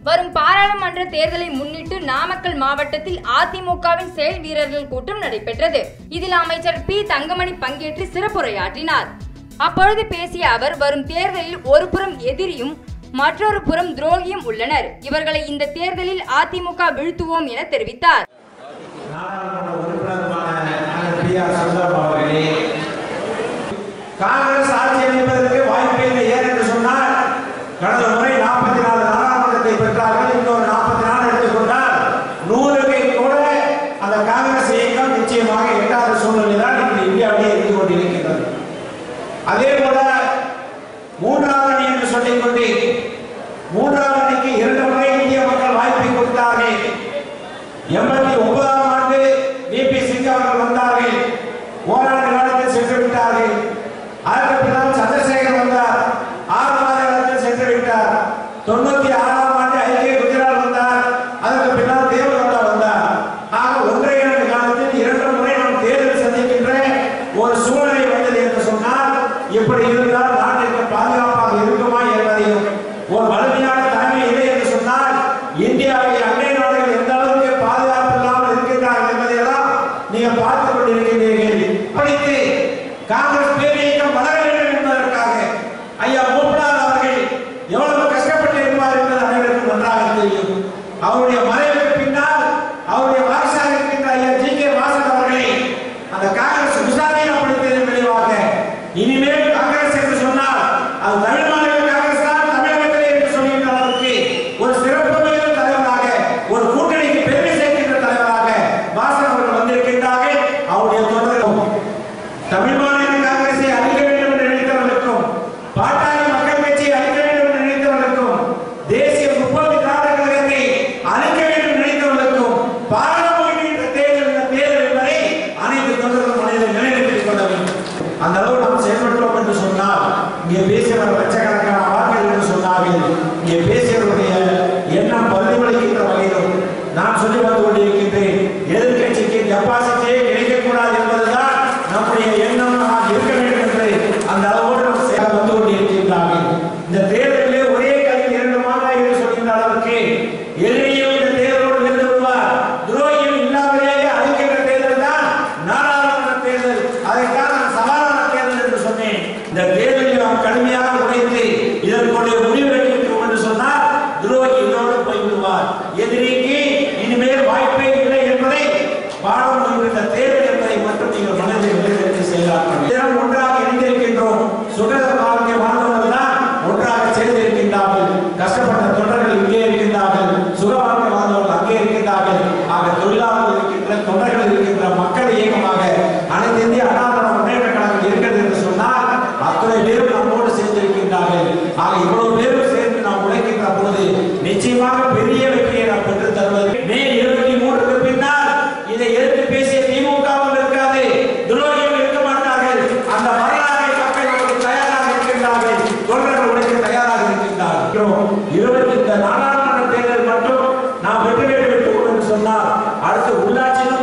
வரும் பாராளுமன்ற தேர்தலை முன்னிட்டு நாமக்கல் மாவட்டத்தில் அதிமுகவின் செயல் வீரர்கள் கூட்டம் நடைபெற்றது. இதில் அமைச்சர் பி தங்கமணி பங்கேற்று சிறப்புரையாற்றினார். அப்பொழுது பேசிய அவர், வரும் தேர்தலில் ஒரு புறம் எதிரியும் மற்றொரு புறம் துரோகியும் உள்ளனர். இவர்களை இந்த தேர்தலில் அதிமுக வீழ்த்துவோம் என தெரிவித்தார். காங்கிரஸ் ஆட்சி அமைப்பதற்கு வாய்ப்பே இல்லை. ஏன் என்று சொன்னால், கடந்த முறை 44 நாடாளுமன்றத்தை பெற்றார்கள். இன்னொரு 44 எடுத்துக்கொண்டால் 100க்கு கூட அந்த காங்கிரஸ் இயக்கம் நிச்சயமாக எட்டாத சூழ்நிலை தான் இன்று இந்தியாவிலே இருந்து கொண்டிருக்கிறது. அதே போல மூன்றாவது அணி என்று சொல்லிக் கொண்டு மூன்றாவது அணிக்கு 2 முறை இந்திய மக்கள் வாய்ப்பை கொடுத்தார்கள். 89ஆம் ஆண்டு VP சிங் அவர்கள் வந்தார்கள். ஓராண்டு காலத்தில் சென்று விட்டார்கள். அதற்கு பின்னால் சந்திரசேகர் வந்தார். 6 மாத காலத்தில் சென்று விட்டார். 96ஆம் ஆண்டு ஐக்கிய குஜராத் வந்தார். அதற்கு பின்னால் தேவகவுடா வந்தார். ஆக 1.5 காலத்தில் 2 முறை நாம் தேர்தல் சந்திக்கின்ற ஒரு சூழ்நிலை வந்தது என்று சொன்னால், இப்படி இருந்தால் நாட்டிற்கு பாதுகாப்பாக இருக்குமா என்பதையும், ஒரு வலிமையான தலைமை இல்லை என்று சொன்னால் இந்தியாவை அண்டை நாடுகள் எந்த அளவுக்கு பாதுகாப்பு இல்லாமல் இருக்கின்றார்கள் என்பதையெல்லாம் நீங்கள் பார்த்துக் கொண்டிருக்கின்றீர்கள். படித்து காங்கிரஸ் பேரியக்கம் வளர வேண்டும் என்பதற்காக ஐயா மூப்பனார் அவர்கள் எவ்வளவு கஷ்டப்பட்டு இருப்பார் என்பது அனைவருக்கும் நன்றாக தெரியும். அவருடைய மறைவுக்கு பின்னால் அவருடைய வாரிசாக இருக்கின்ற ஐயா GK வாசன் அவர்களை அந்த காங்கிரஸ் விசாரணைப்படுத்தியதன் விளைவாக இனிமேல் காங்கிரஸ் என்று சொன்னால் அது தமிழ் மாநில காங்கிரஸ் தான் தமிழகத்திலே என்று சொல்கின்ற அளவுக்கு ஒரு சிறப்பு மிகுந்த தலைவராக, ஒரு கூட்டணிக்கு பெருமை சேர்க்கின்ற தலைவராக வாசன் அவர்கள் வந்திருக்கின்றார்கள். அவருடைய தொடரும் தமிழ் மாநில காங்கிரஸை அழிக்க வேண்டும் என்று நினைத்தவர்களுக்கும், பாட்டாளி மக்கள் கட்சியை அழிக்க வேண்டும் என்று நினைத்தவர்களுக்கும், தேசிய முற்போக்கு திராவிட கழகத்தை அழிக்க வேண்டும் என்று நினைத்தவர்களுக்கும் பாராளுமன்ற தேர்தல் என்பதை அனைத்து தொண்டர்களும் மனதில் நிலைநிறுத்திக் கொள்ள வேண்டும். அந்த அளவு நாம் செயல்பட்டோம் என்று சொன்னால், இங்கே பேசியவர் லட்சக்கணக்கான வாக்குகள் என்று சொன்னார்கள். இங்கே பேசியவருடைய எண்ணம் பிரதிபலிக்கின்ற வகையிலும் நான் சொல்லி வந்து கொண்டிருக்கின்றேன். எதிர்கட்சிக்கு டெபாசிட்டே கிடைக்கக்கூடாது என்பதுதான் நம்முடைய எண்ணம் இருக்க வேண்டும் என்று அந்த அளவோடு வந்து கொண்டிருக்கின்றார்கள். இந்த தேர்தலிலே ஒரே கையில் 2 மாங்காய் என்று சொல்கின்ற அளவுக்கு எதிரியும் இந்த தேர்தலோடு வென்று விடுவார், துரோகியும் இல்லாமலேயே அழிக்கின்ற தேர்தல் தான் நாடாளுமன்ற தேர்தல். அதைத்தான் நான் சவாலான தேர்தல் என்று சொன்னேன். இந்த தேர்தலில் நாம் கடுமையாக உழைத்து இதற்குடைய முடிவெடுக்கிறோம் என்று சொன்னால் துரோகி இதோடு போய்விடுவார். எதிரிக்கு இனிமேல் வாய்ப்பே இல்லை என்பதை பாடம் இந்த தேர்தல் என்பதை மட்டும் நீங்கள் மனதில் நிலைநிறுத்தி செயலாற்ற ஒன்றாக இணைந்திருக்கின்றோம். சுகத வாழ்க்கை வாழ்ந்தவர்கள் தான் ஒன்றாக சேர்ந்திருக்கின்றார்கள். கஷ்டப்பட்ட தொண்டர்கள் இங்கே இருக்கின்றார்கள், சுக வாழ்க்கை வாழ்ந்தவர்கள் அங்கே இருக்கின்றார்கள். ஆக தொழிலாளர்கள் இருக்கின்ற, தொண்டர்கள் இருக்கின்ற மக்கள் இயக்கமாக அனைத்து இந்திய அண்ணா திராவிட முன்னேற்ற கழகம் இருக்கிறது என்று சொன்னால் அத்தனை பேரும் நம்மோடு சேர்ந்திருக்கின்றார்கள். ஆக இவ்வளவு பேரும் சேர்ந்து நாம் உழைக்கின்ற போது நிச்சயமாக பெரிய வெற்றியை நாம் பெற்றுத் தருவது. மே 23க்கு பின்னால் இதை எடுத்து பேசிய திமுகவும் இருக்காது, துரோகியும் இருக்க மாட்டார்கள். அந்த வரலாறை மக்கள் தயாராக இருக்கின்றார்கள், தொண்டர்கள் உழைக்க தயாராக இருக்கின்றார்கள். இந்த நாடாளுமன்ற தேர்தல் மட்டும் நாம் வெற்றி பெற்று விட்டோம் என்று சொன்னால் அடுத்து உள்ளாட்சியிலும்